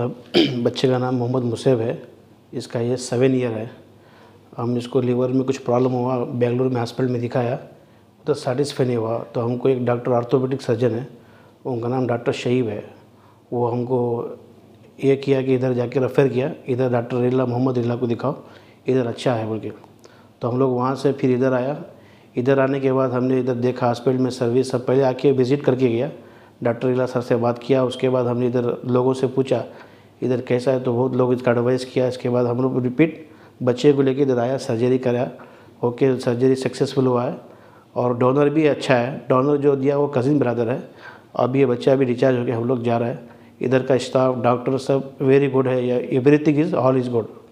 बच्चे का नाम मोहम्मद मुसेब है। इसका एज 7 ईयर है। हम इसको लीवर में कुछ प्रॉब्लम हुआ, बेंगलुरु में हॉस्पिटल में दिखाया तो सेटिस्फाई नहीं हुआ, तो हमको एक डॉक्टर ऑर्थोपेडिक सर्जन है, उनका नाम डॉक्टर शहीब है, वो हमको ये किया कि इधर जाके रेफ़र किया, इधर डॉक्टर रिला मोहम्मद रिला को दिखाओ, इधर अच्छा है बोल के। तो हम लोग वहाँ से फिर इधर आया। इधर आने के बाद हमने इधर देखा हॉस्पिटल में सर्विस सब, पहले आके विज़िट करके गया, डॉक्टर रिला सर से बात किया। उसके बाद हमने इधर लोगों से पूछा इधर कैसा है, तो बहुत लोग इसका एडवाइस किया। इसके बाद हम लोग रिपीट बच्चे को लेके इधर आया, सर्जरी कराया, ओके सर्जरी सक्सेसफुल हुआ है और डोनर भी अच्छा है। डोनर जो दिया वो कज़िन ब्रदर है। अब ये बच्चा अभी डिस्चार्ज हो गया, हम लोग जा रहे हैं। इधर का स्टाफ डॉक्टर सब वेरी गुड है, everything is all is good.